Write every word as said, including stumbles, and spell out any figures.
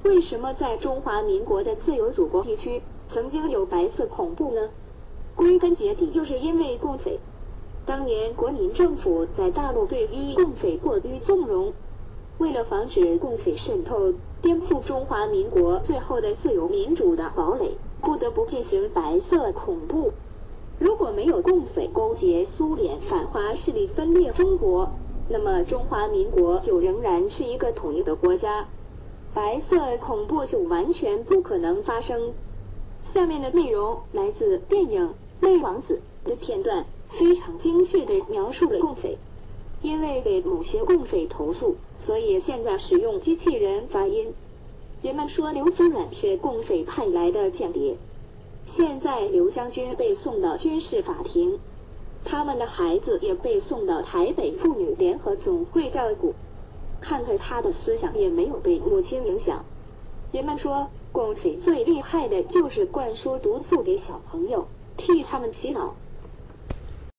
为什么在中华民国的自由祖国地区曾经有白色恐怖呢？归根结底就是因为共匪。当年国民政府在大陆对于共匪过于纵容，为了防止共匪渗透，颠覆中华民国最后的自由民主的堡垒，不得不进行白色恐怖。如果没有共匪勾结苏联反华势力分裂中国，那么中华民国就仍然是一个统一的国家，白色恐怖就完全不可能发生。下面的内容来自电影《泪王子》的片段，非常精确地描述了共匪。因为被某些共匪投诉，所以现在使用机器人发音。人们说刘夫人是共匪派来的间谍。现在刘将军被送到军事法庭，他们的孩子也被送到台北妇女联合总会照顾。看看他的思想也没有被母亲影响。人们说共匪最厉害的就是灌输毒素给小朋友，替他们洗脑。